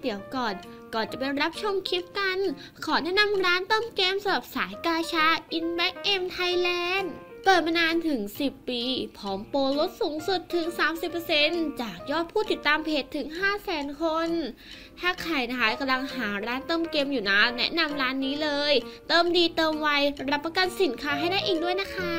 เดี๋ยวก่อนจะไปรับชมคลิปกันขอแนะนำร้านต้มเกมสำหรับสายกาชา InBackM Thailand เปิดมานานถึง10 ปีพร้อมโปรลดสูงสุดถึง 30% จากยอดผู้ติดตามเพจถึง 500,000 คน ถ้าใครนะคะกำลังหาร้านเติมเกมอยู่นะแนะนำร้านนี้เลยเติมดีเติมไวรับประกันสินค้าให้ได้อีกด้วยนะคะ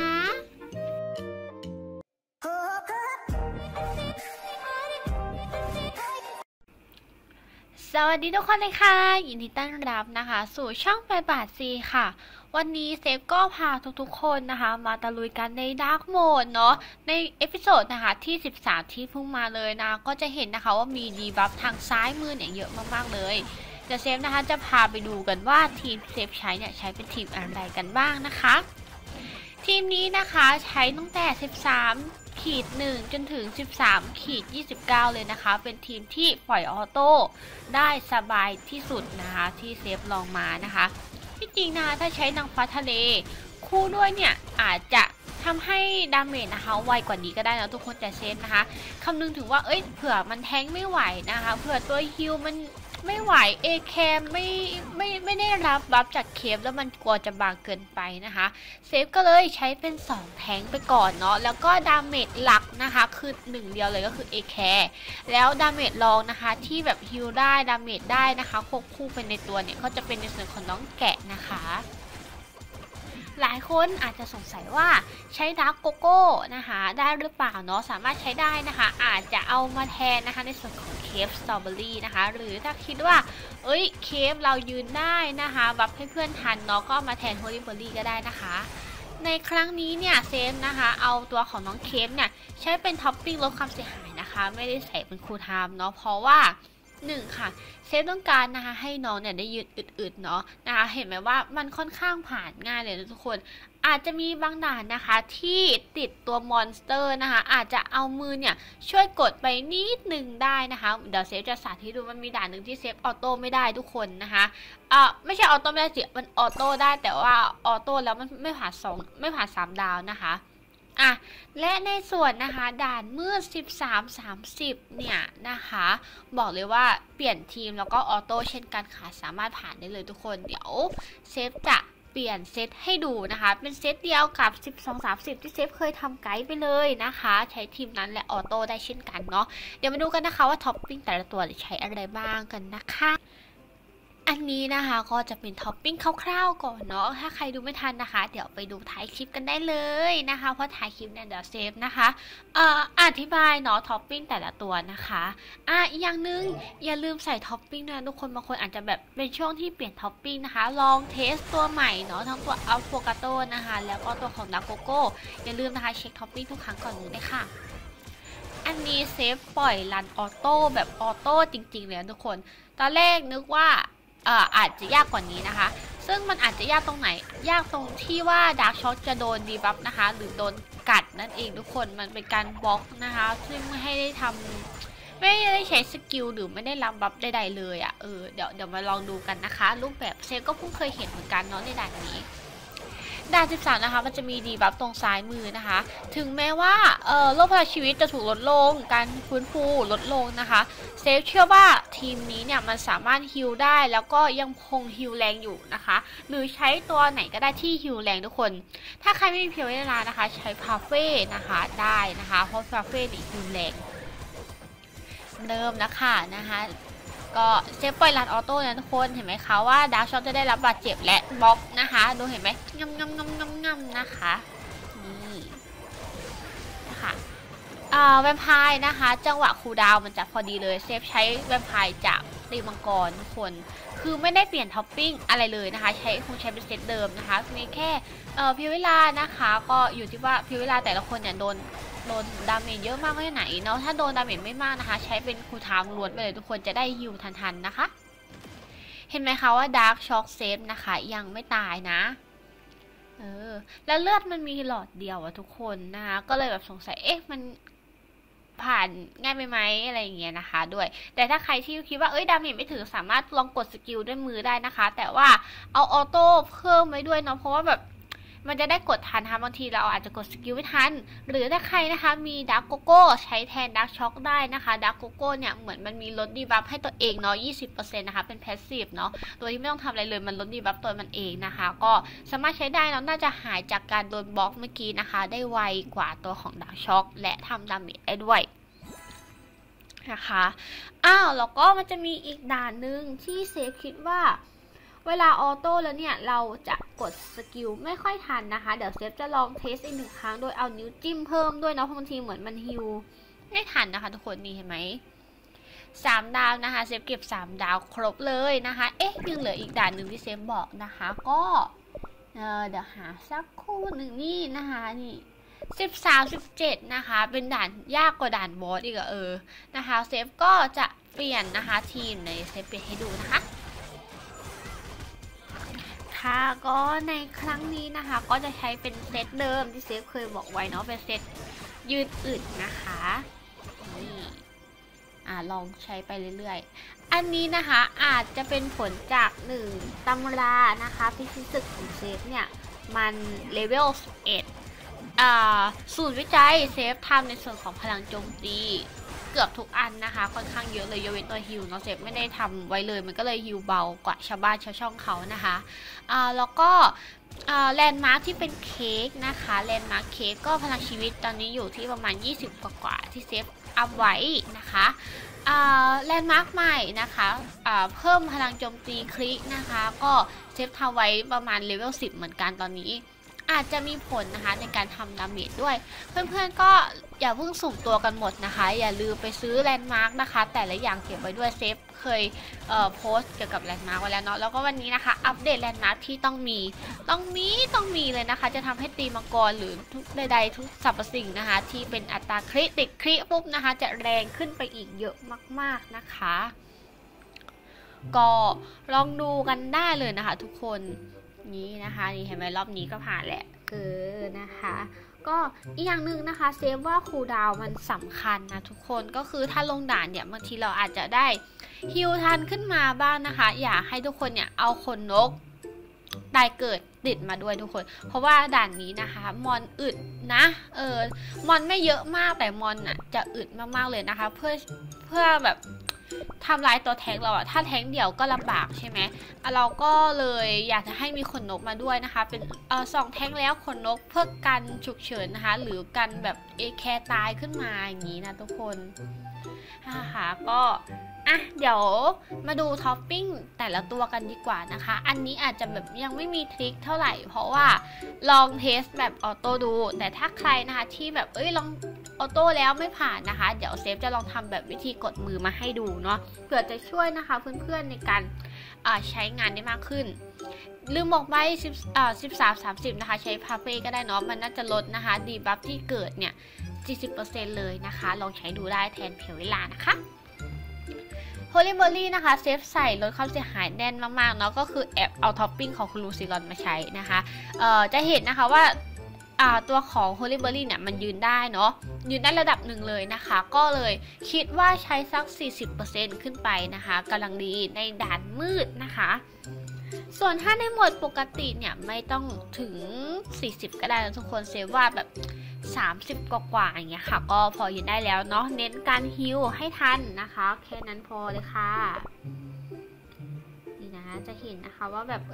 สวัสดีทุกคนเลยค่ะยินดีต้อนรับนะคะสู่ช่องไปบาทซีค่ะวันนี้เซฟก็พาทุกๆคนนะคะมาตะลุยกันในดาร์กโหมดเนาะในเอพิโซดนะคะที่13ที่เพิ่งมาเลยนะก็จะเห็นนะคะว่ามีดีบัฟทางซ้ายมือเนี่ยเยอะมากๆเลยแต่เซฟนะคะจะพาไปดูกันว่าทีมเซฟใช้เนี่ยใช้เป็นทีมอะไรกันบ้างนะคะทีมนี้นะคะใช้ตั้งแต่13-1จนถึง13-29เลยนะคะเป็นทีมที่ปล่อยออโต้ได้สบายที่สุดนะคะที่เซฟลองมานะคะที่จริงนะถ้าใช้นางฟ้าทะเลคู่ด้วยเนี่ยอาจจะทำให้ดาเมจนะคะไวกว่านี้ก็ได้นะทุกคนแต่เซฟนะคะคำนึงถึงว่าเผื่อมันแทงไม่ไหวนะคะเผื่อตัวฮิลมันไม่ไหวเอแคมไม่ได้รับบัฟจากเคฟแล้วมันกลัวจะบางเกินไปนะคะเซฟก็เลยใช้เป็น2แทงไปก่อนเนาะแล้วก็ดาเมจหลักนะคะคือ1เดียวเลยก็คือเอแคร์แล้วดาเมจรองนะคะที่แบบฮิลได้ดาเมจได้นะคะควบคู่ไปในตัวเนี่ยก็จะเป็นในส่วนของน้องแกะนะคะหลายคนอาจจะสงสัยว่าใช้ดาร์กโกโก้นะคะได้หรือเปล่าเนาะสามารถใช้ได้นะคะอาจจะเอามาแทนนะคะในส่วนของเคฟสตรอเบอรี่นะคะหรือถ้าคิดว่าเคฟเรายืนได้นะคะบัฟให้เพื่อนทันเนาะก็มาแทนโฮลี่เบอร์รี่ก็ได้นะคะในครั้งนี้เนี่ยเซฟนะคะเอาตัวของน้องเคฟเนี่ยใช้เป็นท็อปปิ้งลดความเสียหายนะคะไม่ได้ใส่เป็นคูลไทม์เนาะเพราะว่า1ค่ะเซฟต้องการนะคะให้น้องเนี่ยได้ยืนอึดๆเนาะนะคะเห็นไหมว่ามันค่อนข้างผ่านง่ายเลยนะทุกคนอาจจะมีบางด่านนะคะที่ติดตัวมอนสเตอร์นะคะอาจจะเอามือเนี่ยช่วยกดไปนิดนึงได้นะคะเดี๋ยวเซฟจะสาธิตดูมันมีด่านหนึ่งที่เซฟออโต้ไม่ได้ทุกคนนะคะไม่ใช่ออโต้ไม่ได้สิมันออโต้ได้แต่ว่าออโต้แล้วมันไม่ผ่าน3 ดาวนะคะและในส่วนนะคะด่านมืด13-30เนี่ยนะคะบอกเลยว่าเปลี่ยนทีมแล้วก็ออโต้เช่นกันค่ะสามารถผ่านได้เลยทุกคนเดี๋ยวเซฟจะเปลี่ยนเซตให้ดูนะคะเป็นเซตเดียวกับ12-30ที่เซฟเคยทำไกด์ไปเลยนะคะใช้ทีมนั้นและออโต้ได้เช่นกันเนาะเดี๋ยวมาดูกันนะคะว่าท็อปปิ้งแต่ละตัวใช้อะไรบ้างกันนะคะอันนี้นะคะก็จะเป็นท็อปปิ้งคร่าวๆก่อนเนาะถ้าใครดูไม่ทันนะคะเดี๋ยวไปดูท้ายคลิปกันได้เลยนะคะเพราะท้ายคลิปเนี่ยเดี๋ยวเซฟนะคะอธิบายเนาะท็อปปิ้งแต่ละตัวนะคะอีกอย่างนึงอย่าลืมใส่ท็อปปิ้งนะทุกคนบางคนอาจจะแบบเป็นช่วงที่เปลี่ยนท็อปปิ้งนะคะลองเทสตัวใหม่เนาะทั้งตัวอัลโฟกาโต้นะคะแล้วก็ตัวของดาโกโก้อย่าลืมนะคะเช็คท็อปปิ้งทุกครั้งก่อนเลยค่ะอันนี้เซฟปล่อยรันออโต้แบบออโต้จริงๆเลยทุกคนตอนแรกนึกว่าอาจจะยากกว่านี้นะคะซึ่งมันอาจจะยากตรงไหนยากตรงที่ว่าดาร์กช็อตจะโดนดีบัฟนะคะหรือโดนกัดนั่นเองทุกคนมันเป็นการบล็อกนะคะซึ่งไม่ให้ได้ทำไม่ได้ใช้สกิลหรือไม่ได้รับบัฟใดๆเลยเดี๋ยวมาลองดูกันนะคะรูปแบบเซฟก็เพิ่งเคยเห็นเหมือนกันเนาะในด่านนี้ด่าน13นะคะมันจะมีดีบัฟตรงซ้ายมือนะคะถึงแม้ว่าโลกพลังชีวิตจะถูกลดลงการฟื้นฟูลดลงนะคะเซฟเชื่อว่าทีมนี้เนี่ยมันสามารถฮิลได้แล้วก็ยังคงฮิลแรงอยู่นะคะหรือใช้ตัวไหนก็ได้ที่ฮิลแรงทุกคนถ้าใครไม่มีเพียวเวลานะคะใช้พาเฟ่นะคะได้นะคะเพราะพาเฟ่เนี่ยฮิลแรงเริ่มแล้วค่ะนะคะก็เซฟปล่อยรันออโต้นะทุกคนเห็นไหมคะว่าดาร์กช็อตจะได้รับบาดเจ็บและบล็อกนะคะดูเห็นไหมงำนะคะนี่นะคะแวมไพร์นะคะจังหวะคูลดาวน์มันจะพอดีเลยเซฟใช้แวมไพร์จากตีมังกรทุกคนคือไม่ได้เปลี่ยนท็อปปิ้งอะไรเลยนะคะคงใช้เป็นเซตเดิมนะคะมีแค่เพียวเวลานะคะก็อยู่ที่ว่าเพียวเวลาแต่ละคนเนี่ยโดนดาเมจเยอะมากแค่ไหนเนาะถ้าโดนดาเมจไม่มากนะคะใช้เป็นคูลไทม์ล้วนไปเลยทุกคนจะได้ฮิลทันๆนะคะเห็นไหมคะว่าดาร์กช็อคเซฟนะคะยังไม่ตายนะแล้วเลือดมันมีหลอดเดียวอะทุกคนนะคะก็เลยแบบสงสัยมันผ่านง่ายไปไหมอะไรอย่างเงี้ยนะคะด้วยแต่ถ้าใครที่คิดว่าดาเมจไม่ถึงสามารถลองกดสกิลด้วยมือได้นะคะแต่ว่าเอาออโต้เพิ่มไว้ด้วยเนาะเพราะว่าแบบมันจะได้กดทันนะคะบางทีเราอาจจะกดสกิลไม่ทันหรือถ้าใครนะคะมีดาร์กโกโก้ใช้แทนดาร์กช็อกได้นะคะดาร์กโกโก้เนี่ยเหมือนมันมีลดดีบัฟให้ตัวเองเนาะ 20% นะคะเป็นแพสซีฟเนาะโดยที่ไม่ต้องทำอะไรเลยมันลดดีบัฟตัวมันเองนะคะก็สามารถใช้ได้เนาะน่าจะหายจากการโดนบล็อกเมื่อกี้นะคะได้ไวกว่าตัวของดาร์กช็อกและทำดาเมจได้ด้วยนะคะแล้วก็มันจะมีอีกด่านหนึ่งที่เซฟคิดว่าเวลาออโต้แล้วเนี่ยเราจะกดสกิลไม่ค่อยทันนะคะเดี๋ยวเซฟจะลองเทสอีก1 ครั้งโดยเอานิ้วจิ้มเพิ่มด้วยนะบางทีเหมือนมันฮิวไม่ทันนะคะทุกคนนี่เห็นไหม3 ดาวนะคะเซฟเก็บ3 ดาวครบเลยนะคะยังเหลืออีกด่านหนึ่งที่เซฟบอกนะคะก็เดี๋ยวหาสักคู่หนึ่งนี่นะคะนี่13-17นะคะเป็นด่านยากกว่าด่านบอสอีกนะคะเซฟก็จะเปลี่ยนนะคะทีมในเซฟเปลี่ยนให้ดูนะคะค่ะก็ในครั้งนี้นะคะก็จะใช้เป็นเซตเดิมที่เซฟเคยบอกไว้เนาะเป็นเซตยืดอึดนะคะนี่ลองใช้ไปเรื่อยๆอันนี้นะคะอาจจะเป็นผลจาก1 ตำรานะคะพิชิตศึกของเซฟเนี่ยมันเลเวล 11ศูนย์วิจัยเซฟทำในส่วนของพลังโจมตีเกือบทุกอันนะคะค่อนข้างเยอะเลยยกเว้นตัวฮิวเนาะเซฟไม่ได้ทำไว้เลยมันก็เลยฮิวเบากว่าชาวบ้านชาวช่องเขานะคะแล้วก็แลนด์มาร์คที่เป็นเค้กนะคะแลนด์มาร์คเค้กก็พลังชีวิตตอนนี้อยู่ที่ประมาณ20กว่าที่เซฟอัพไว้นะคะแลนด์มาร์คใหม่นะคะเพิ่มพลังโจมตีครินะคะก็เซฟทำไว้ประมาณเลเวล 10เหมือนกันตอนนี้อาจจะมีผลนะคะในการทำดาเมจด้วยเพื่อนๆก็อย่าเพิ่งสุ่มตัวกันหมดนะคะอย่าลืมไปซื้อแลนด์มาร์กนะคะแต่ละอย่างเก็บไว้ด้วยเซฟเคยโพสต์เกี่ยวกับแลนด์มาร์กไว้แล้วเนาะแล้วก็วันนี้นะคะอัปเดตแลนด์มาร์กที่ต้องมีเลยนะคะจะทำให้ตีมังกรหรือทุกใดๆทุกสรรพสิ่งนะคะที่เป็นอัตราคริติดคริปุ๊บนะคะจะแรงขึ้นไปอีกเยอะมากๆนะคะก็ลองดูกันได้เลยนะคะทุกคนนี้นะคะนี่เห็นไหมรอบนี้ก็ผ่านแหละนะคะก็อีกอย่างหนึ่งนะคะเซฟว่าคูลดาวน์มันสำคัญนะทุกคนก็คือถ้าลงด่านเนี่ยบางทีเราอาจจะได้ฮิวทันขึ้นมาบ้างนะคะอยากให้ทุกคนเนี่ยเอาขนนกตายเกิดติดมาด้วยทุกคนเพราะว่าด่านนี้นะคะมอนอึดนะมอนไม่เยอะมากแต่มอนจะอึดมากๆเลยนะคะเพื่อแบบทำลายตัวแทงเราถ้าแทงเดี่ยวก็ลำบากใช่ไหมเราก็เลยอยากจะให้มีขนนกมาด้วยนะคะเป็น2 แทงแล้วขนนกเพื่อกันฉุกเฉินนะคะหรือกันแบบแคร์ตายขึ้นมาอย่างนี้นะทุกคนค่ะก็เดี๋ยวมาดูท็อปปิ้งแต่ละตัวกันดีกว่านะคะอันนี้อาจจะแบบยังไม่มีทริคเท่าไหร่เพราะว่าลองเทสแบบออโต้ดูแต่ถ้าใครนะคะที่แบบลองออโต้แล้วไม่ผ่านนะคะเดี๋ยวเซฟจะลองทำแบบวิธีกดมือมาให้ดูเนาะเผื่อจะช่วยนะคะเพื่อนๆในการใช้งานได้มากขึ้นลืมบอกไป13-30นะคะใช้พาเฟ่ก็ได้เนาะมันน่าจะลดนะคะดีบัฟที่เกิดเนี่ย 40% เลยนะคะลองใช้ดูได้แทนเพียวเวลานะคะโฮลี่เบอร์รี่นะคะเซฟใส่ลดความเสียหายแน่นมากๆเนาะก็คือแอบเอาท็อปปิ้งของคุณลูซิลอนมาใช้นะคะจะเห็นนะคะว่าตัวของโฮลี่เบอร์รี่เนี่ยมันยืนได้เนาะยืนได้ระดับหนึ่งเลยนะคะก็เลยคิดว่าใช้สัก 40% ขึ้นไปนะคะกำลังดีในด่านมืดนะคะส่วนถ้าในโหมดปกติเนี่ยไม่ต้องถึง40ก็ได้นะทุกคนเซฟว่าแบบ30กว่าอย่างเงี้ยค่ะก็พอยืนได้แล้วเนาะเน้นการฮิลให้ทันนะคะแค่นั้นพอเลยค่ะนี่นะจะเห็นนะคะว่าแบบ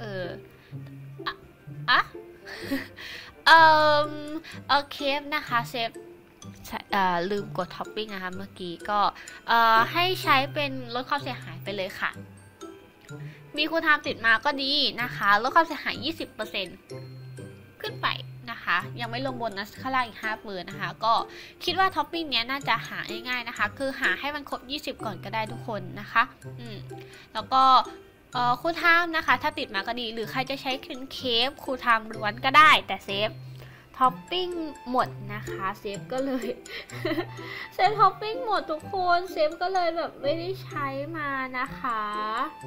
โอเคนะคะเซฟลืมกดท็อปปิ้งนะคะเมื่อกี้ก็ให้ใช้เป็นลดความเสียหายไปเลยค่ะมีคูลไทม์ติดมาก็ดีนะคะลดความเสียหาย 20% ขึ้นไปนะคะยังไม่ลงบนนะข้างล่างอีก5 เปอร์นะคะก็คิดว่าท็อปปิ้งเนี้ยน่าจะหาง่ายๆนะคะคือหาให้มันครบ20ก่อนก็ได้ทุกคนนะคะแล้วก็คูลไทม์นะคะถ้าติดมาก็ดีหรือใครจะใช้เคปคูลไทม์ล้วนก็ได้แต่เซฟท็อปปิ้งหมดนะคะเซฟก็เลย เซฟท็อปปิ้งหมดทุกคนเซฟก็เลยแบบไม่ได้ใช้มานะคะ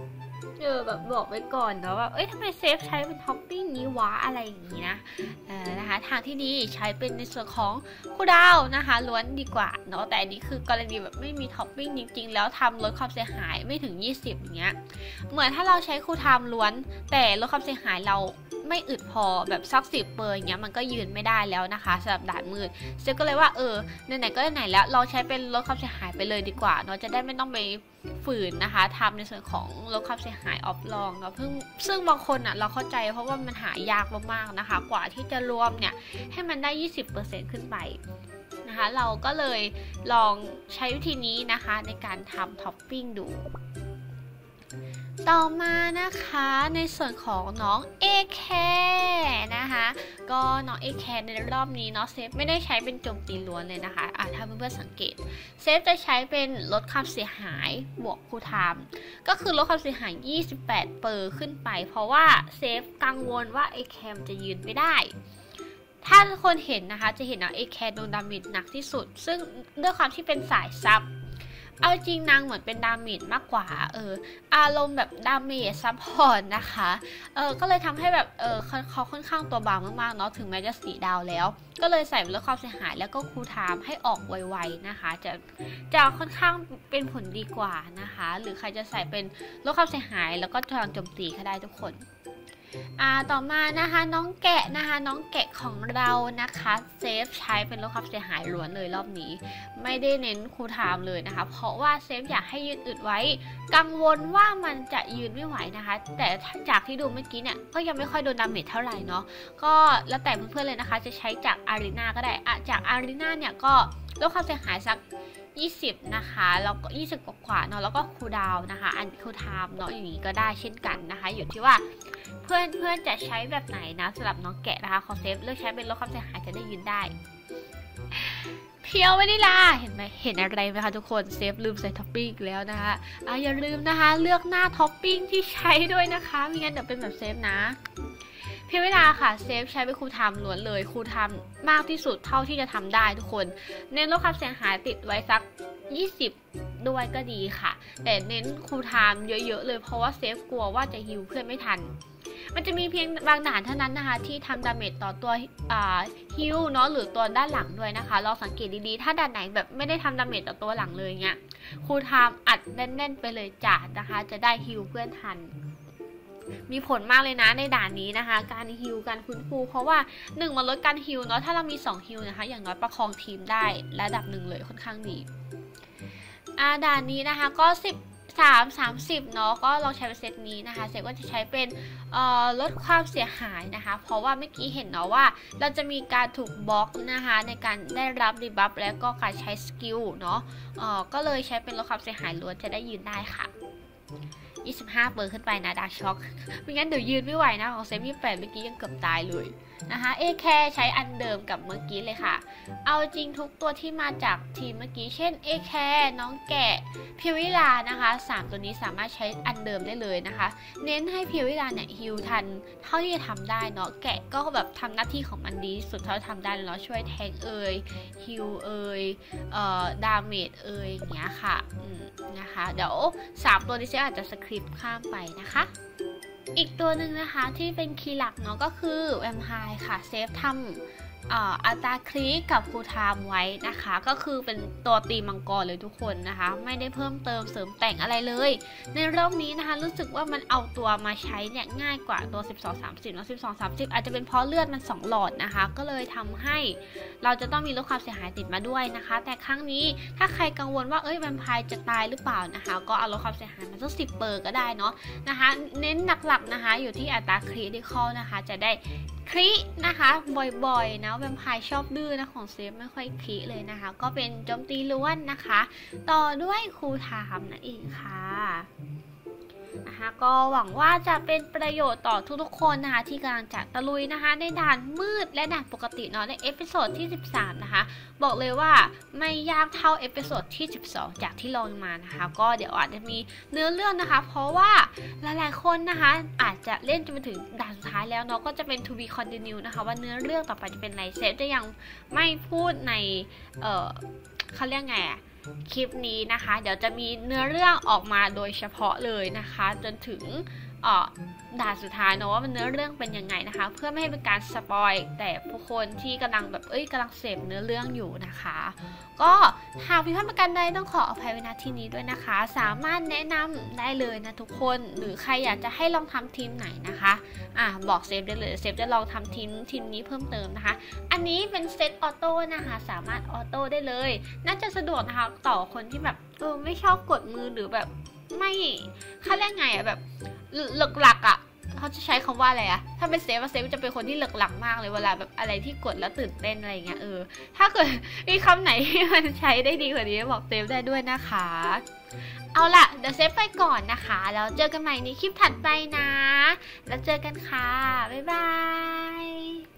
แบบบอกไว้ก่อนเนาะว่าทำไมเซฟใช้เป็นท็อปปิ้งนี้วะอะไรอย่างนี้นะนะคะทางที่ดีใช้เป็นในส่วนของคูลดาวน์นะคะล้วนดีกว่าเนาะแต่อันนี้คือกรณีแบบไม่มีท็อปปิ้งจริงๆแล้วทำลดความเสียหายไม่ถึง20อย่างเงี้ยเหมือนถ้าเราใช้คูลไทม์ล้วนแต่ลดความเสียหายเราไม่อึดพอแบบสัก10 เปอร์อย่างเงี้ยมันก็ยืนไม่ได้แล้วนะคะสำหรับด่านมืดเซฟก็เลยว่าไหนๆก็ไหนแล้วเราใช้เป็นลดความเสียหายไปเลยดีกว่าเนาะจะได้ไม่ต้องไปฝืนนะคะทำในส่วนของลดความเสียหายออฟลองเนาะซึ่งบางคนอ่ะเราเข้าใจเพราะว่ามันหายากมากๆนะคะกว่าที่จะรวมเนี่ยให้มันได้ 20% ขึ้นไปนะคะเราก็เลยลองใช้วิธีนี้นะคะในการทำท็อปปิ้งดูต่อมานะคะในส่วนของน้องเอแคร์นะคะก็น้องเอแคร์ในรอบนี้เนาะเซฟไม่ได้ใช้เป็นโจมตีล้วนเลยนะคะถ้าเพื่อนๆสังเกตเซฟจะใช้เป็นลดความเสียหายบวกคูลไทม์ก็คือลดความเสียหาย28 เปอร์ขึ้นไปเพราะว่าเซฟกังวลว่าเอแคร์จะยืนไม่ได้ถ้าทุกคนเห็นนะคะจะเห็นว่าเอแคร์โดนดาเมจหนักที่สุดซึ่งด้วยความที่เป็นสายซับเอาจริงนางเหมือนเป็นดาเมจมากกว่าอารมณ์แบบดาเมจซัพพอร์ตนะคะก็เลยทำให้แบบเขาค่อนข้างตัวบางมากๆเนาะถึงแม้จะ4 ดาวแล้วก็เลยใส่ลดความเสียหายแล้วก็คูลไทม์ให้ออกไวๆนะคะจะค่อนข้างเป็นผลดีกว่านะคะหรือใครจะใส่เป็นลดความเสียหายแล้วก็พลังโจมตีก็ได้ทุกคนต่อมานะคะน้องแกะนะคะน้องแกะของเรานะคะเซฟใช้เป็นลดความเสียหายล้วนเลยรอบนี้ไม่ได้เน้นคูลไทม์เลยนะคะเพราะว่าเซฟอยากให้ยืนอึดไว้กังวลว่ามันจะยืนไม่ไหวนะคะแต่จากที่ดูเมื่อกี้เนี่ยก็ยังไม่ค่อยโดนดาเมจเท่าไหร่เนาะก็แล้วแต่เพื่อนๆเลยนะคะจะใช้จากอารีนาก็ได้จากอารีนาเนี่ยก็ลดความเสียหายสัก20นะคะแล้วก็20 กว่าเนาะแล้วก็คูลดาวน์นะคะอันคูลไทม์เนาะอย่างนี้ก็ได้เช่นกันนะคะอยู่ที่ว่าเพื่อนจะใช้แบบไหนนะสำหรับน้องแกะนะคะขอเซฟเลือกใช้เป็นลดความเสียหายจะได้ยืนได้เพียววานิลาเห็นไหมเห็นอะไรไหมคะทุกคนเซฟลืมใส่ท็อปปิ้งแล้วนะคะอย่าลืมนะคะเลือกหน้าท็อปปิ้งที่ใช้ด้วยนะคะไม่งั้นเดี๋ยวเป็นแบบเซฟนะเพียวเวลาค่ะเซฟใช้เป็นคูลไทม์ล้วนเลยคูลไทม์มากที่สุดเท่าที่จะทำได้ทุกคนเน้นลดความเสียหายติดไว้สัก20ด้วยก็ดีค่ะแต่เน้นคูลไทม์เยอะๆเลยเพราะว่าเซฟกลัวว่าจะฮิวเพื่อนไม่ทันมันจะมีเพียงบางด่านเท่านั้นนะคะที่ทำดาเมจต่อตัวฮิลเนาะหรือตัวด้านหลังด้วยนะคะลองสังเกตดีๆถ้าด่านไหนแบบไม่ได้ทำดาเมจต่อตัวหลังเลยเงี้ยคูลไทม์อัดแน่นๆไปเลยจ้ะนะคะจะได้ฮิลเพื่อนทันมีผลมากเลยนะในด่านนี้นะคะการฮิลการฟื้นฟูเพราะว่า1มันลดการฮิลเนาะถ้าเรามี2ฮิลนะคะอย่างน้อยประคองทีมได้ระดับหนึ่งเลยค่อนข้างดีด่านนี้นะคะก็30เนาะก็ลองใช้เป็นเซตนี้นะคะเซตก็จะใช้เป็นลดความเสียหายนะคะเพราะว่าเมื่อกี้เห็นเนาะว่าเราจะมีการถูกบล็อกนะคะในการได้รับดีบัฟแล้วก็การใช้สกิลเนาะก็เลยใช้เป็นลดความเสียหายล้วนจะได้ยืนได้ค่ะ25 เปอร์ขึ้นไปนะดาร์กช็อคไม่งั้นเดี๋ยวยืนไม่ไหวนะของเซฟ28เมื่อกี้ยังเกือบตายเลยนะคะเอแคร์ใช้อันเดิมกับเมื่อกี้เลยค่ะเอาจริงทุกตัวที่มาจากทีมเมื่อกี้เช่นเอแคร์น้องแกะพิวิลานะคะ3ตัวนี้สามารถใช้อันเดิมได้เลยนะคะเน้นให้พิวิลาเนี่ยฮิลทันเท่าที่จะทำได้เนาะแกะก็แบบทำหน้าที่ของมันดีสุดเท่าทำได้แล้วช่วยแทงฮิลดาเมจอย่างเงี้ยค่ะนะคะเดี๋ยว3ตัวนี้เซฟอาจจะสคริปต์ข้ามไปนะคะอีกตัวหนึ่งนะคะที่เป็นคีย์หลักเนาะก็คือแวมไพร์ค่ะเซฟทำอัตราคลิกกับคูลไทม์ไว้นะคะก็คือเป็นตัวตีมังกรเลยทุกคนนะคะไม่ได้เพิ่มเติมเสริมแต่งอะไรเลยในรอบนี้นะคะรู้สึกว่ามันเอาตัวมาใช้เนี่ยง่ายกว่าตัว12-30แล้ว12-30อาจจะเป็นเพราะเลือดมัน2 หลอดนะคะก็เลยทำให้เราจะต้องมีลดความเสียหายติดมาด้วยนะคะแต่ครั้งนี้ถ้าใครกังวลว่าแวมไพร์จะตายหรือเปล่านะคะก็เอาลดความเสียหายมาสัก10 เปอร์ก็ได้เนาะนะคะเน้นหลักๆนะคะอยู่ที่อัตราคริติคอลนะคะจะได้ครินะคะบ่อยๆนะแวมไพร์ชอบดื้อนะของเซฟไม่ค่อยคริเลยนะคะก็เป็นโจมตีล้วนนะคะต่อด้วยคูลไทม์นั่นเองค่ะนะคะก็หวังว่าจะเป็นประโยชน์ต่อทุกๆคนนะคะที่กำลังจะตะลุยนะคะในด่านมืดและด่านปกติเนาะในเอพิโซดที่13นะคะบอกเลยว่าไม่ยากเท่าเอพิโซดที่12จากที่ลองมานะคะก็เดี๋ยวอาจจะมีเนื้อเรื่องนะคะเพราะว่าหลายๆคนนะคะอาจจะเล่นจนมาถึงด่านสุดท้ายแล้วเนาะก็จะเป็น to be continue นะคะว่าเนื้อเรื่องต่อไปจะเป็นไรเซฟจะยังไม่พูดในเขาเรียกไงคลิปนี้นะคะเดี๋ยวจะมีเนื้อเรื่องออกมาโดยเฉพาะเลยนะคะจนถึงด่านสุดท้ายเนาะว่ามันเนื้อเรื่องเป็นยังไงนะคะเพื่อไม่ให้เป็นการสปอยแต่ผู้คนที่กำลังแบบกำลังเสพเนื้อเรื่องอยู่นะคะก็หากผิดพลาดประการใดต้องขออภัยไว้ณที่นี้ด้วยนะคะสามารถแนะนำได้เลยนะทุกคนหรือใครอยากจะให้ลองทำทีมไหนนะคะบอกเซฟได้เลยเซฟจะลองทำทีมนี้เพิ่มเติมนะคะอันนี้เป็นเซตออโต้นะคะสามารถออโต้ได้เลยน่าจะสะดวกนะคะต่อคนที่แบบไม่ชอบกดมือหรือแบบไม่เขาเรียกไงแบบหลักเขาจะใช้คำว่าอะไรถ้าเป็นเซฟจะเป็นคนที่หลักมากเลยเวลาแบบอะไรที่กดแล้วตื่นเต้นอะไรเงี้ยถ้าเกิดมีคำไหนที่มันใช้ได้ดีกว่านี้บอกเซฟได้ด้วยนะคะเอาล่ะเดี๋ยวเซฟไปก่อนนะคะแล้วเจอกันใหม่ในคลิปถัดไปนะแล้วเจอกันค่ะบ๊ายบาย